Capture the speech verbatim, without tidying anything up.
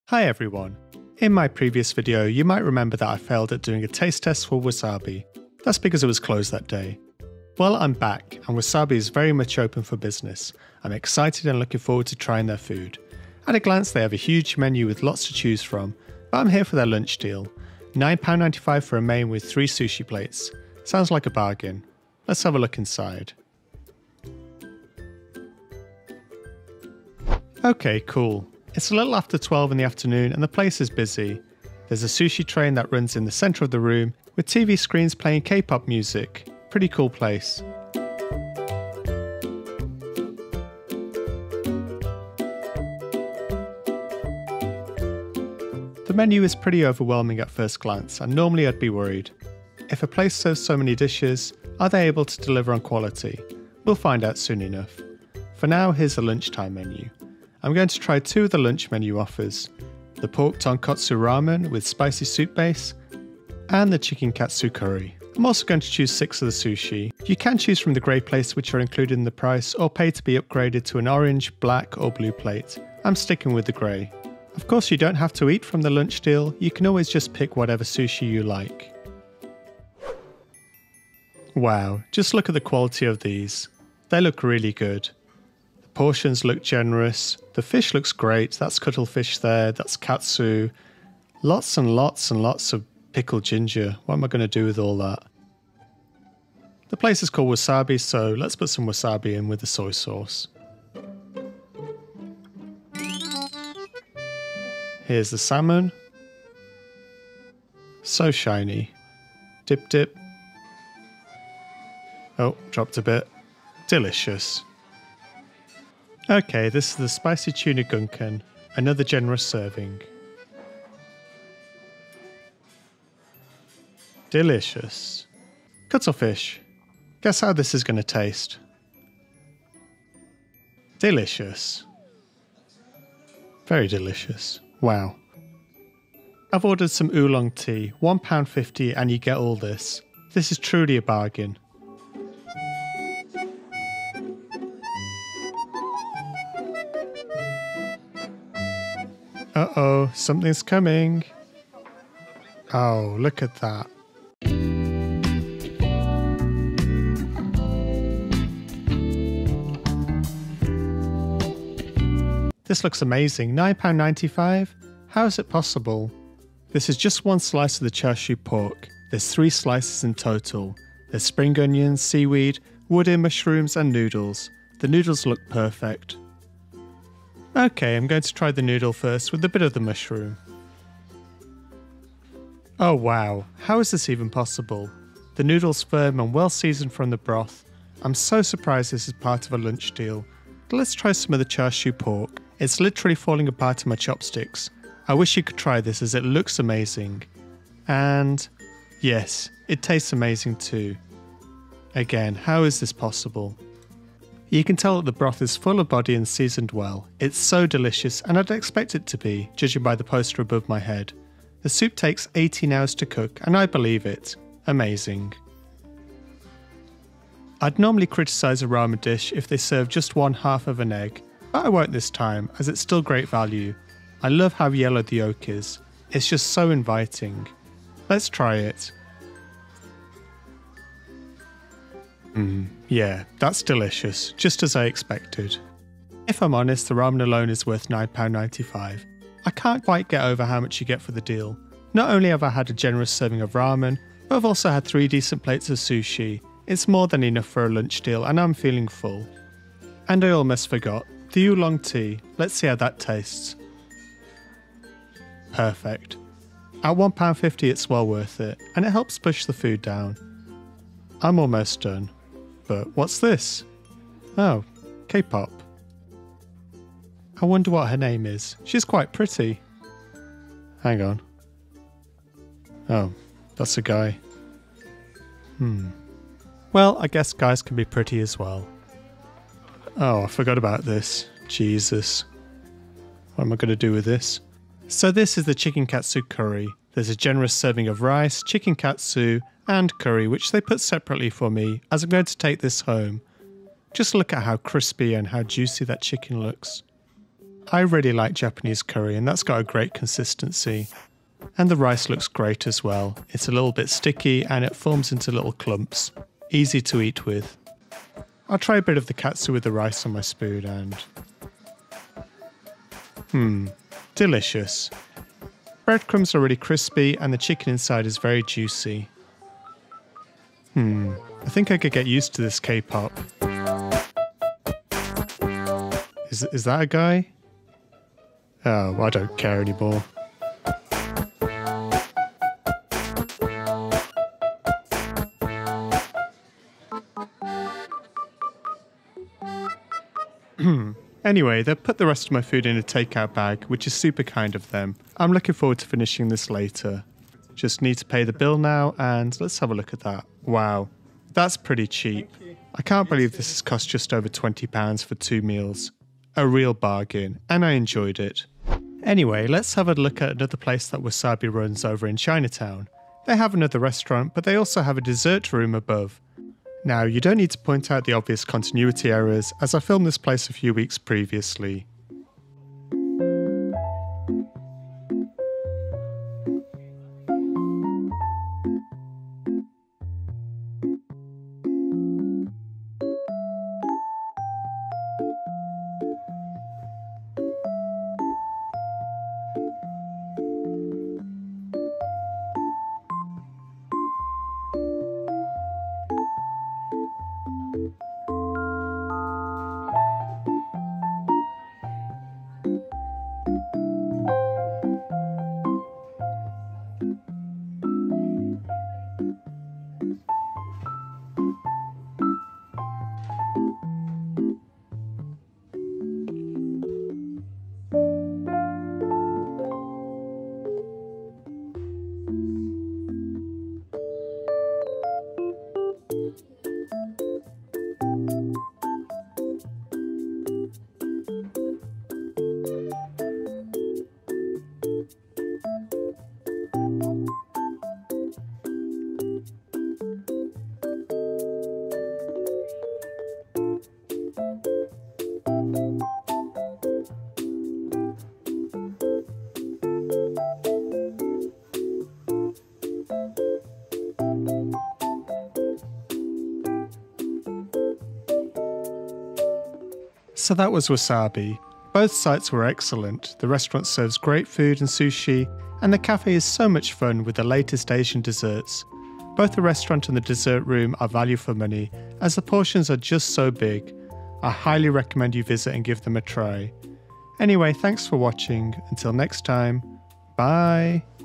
Hi everyone. In my previous video, you might remember that I failed at doing a taste test for Wasabi. That's because it was closed that day. Well, I'm back, and Wasabi is very much open for business. I'm excited and looking forward to trying their food. At a glance, they have a huge menu with lots to choose from, but I'm here for their lunch deal. nine pounds ninety-five for a main with three sushi plates. Sounds like a bargain. Let's have a look inside. Okay, cool. It's a little after twelve in the afternoon and the place is busy. There's a sushi train that runs in the centre of the room with T V screens playing K-pop music. Pretty cool place. The menu is pretty overwhelming at first glance, and normally I'd be worried. If a place serves so many dishes, are they able to deliver on quality? We'll find out soon enough. For now, here's the lunchtime menu. I'm going to try two of the lunch menu offers, the pork tonkotsu ramen with spicy soup base, and the chicken katsu curry. I'm also going to choose six of the sushi. You can choose from the grey plates which are included in the price, or pay to be upgraded to an orange, black or blue plate. I'm sticking with the grey. Of course, you don't have to eat from the lunch deal, you can always just pick whatever sushi you like. Wow, just look at the quality of these. They look really good. Portions look generous, the fish looks great, that's cuttlefish there, that's katsu. Lots and lots and lots of pickled ginger. What am I going to do with all that? The place is called Wasabi, so let's put some wasabi in with the soy sauce. Here's the salmon. So shiny. Dip dip. Oh, dropped a bit. Delicious. Okay, this is the spicy tuna gunkan, another generous serving. Delicious. Cuttlefish. Guess how this is going to taste? Delicious. Very delicious. Wow. I've ordered some oolong tea, one pound fifty, and you get all this. This is truly a bargain. Uh-oh, something's coming. Oh, look at that. This looks amazing. nine pounds ninety-five? How is it possible? This is just one slice of the chashu pork. There's three slices in total. There's spring onions, seaweed, wood-in mushrooms and noodles. The noodles look perfect. Okay, I'm going to try the noodle first with a bit of the mushroom. Oh wow, how is this even possible? The noodle's firm and well seasoned from the broth. I'm so surprised this is part of a lunch deal. But let's try some of the chashu pork. It's literally falling apart in my chopsticks. I wish you could try this as it looks amazing. And yes, it tastes amazing too. Again, how is this possible? You can tell that the broth is full of body and seasoned well. It's so delicious, and I'd expect it to be, judging by the poster above my head. The soup takes eighteen hours to cook, and I believe it. Amazing. I'd normally criticise a ramen dish if they serve just one half of an egg, but I won't this time, as it's still great value. I love how yellow the yolk is. It's just so inviting. Let's try it. Mmm, yeah, that's delicious, just as I expected. If I'm honest, the ramen alone is worth nine pounds ninety-five. I can't quite get over how much you get for the deal. Not only have I had a generous serving of ramen, but I've also had three decent plates of sushi. It's more than enough for a lunch deal, and I'm feeling full. And I almost forgot, the oolong tea. Let's see how that tastes. Perfect. At one pound fifty it's well worth it, and it helps push the food down. I'm almost done. But what's this? Oh, K-pop. I wonder what her name is. She's quite pretty. Hang on. Oh, that's a guy. Hmm. Well, I guess guys can be pretty as well. Oh, I forgot about this. Jesus. What am I going to do with this? So this is the chicken katsu curry. There's a generous serving of rice, chicken katsu, and curry, which they put separately for me, as I'm going to take this home. Just look at how crispy and how juicy that chicken looks. I really like Japanese curry and that's got a great consistency. And the rice looks great as well. It's a little bit sticky and it forms into little clumps. Easy to eat with. I'll try a bit of the katsu with the rice on my spoon and... Hmm, delicious. Breadcrumbs are really crispy and the chicken inside is very juicy. Hmm, I think I could get used to this K-pop. Is, is that a guy? Oh, I don't care anymore. Anyway, they've put the rest of my food in a takeout bag, which is super kind of them. I'm looking forward to finishing this later. Just need to pay the bill now, and let's have a look at that. Wow, that's pretty cheap. I can't believe this has cost just over twenty pounds for two meals. A real bargain, and I enjoyed it. Anyway, let's have a look at another place that Wasabi runs over in Chinatown. They have another restaurant, but they also have a dessert room above. Now, you don't need to point out the obvious continuity errors, as I filmed this place a few weeks previously. So that was Wasabi. Both sites were excellent. The restaurant serves great food and sushi, and the cafe is so much fun with the latest Asian desserts. Both the restaurant and the dessert room are value for money, as the portions are just so big. I highly recommend you visit and give them a try. Anyway, thanks for watching. Until next time, bye!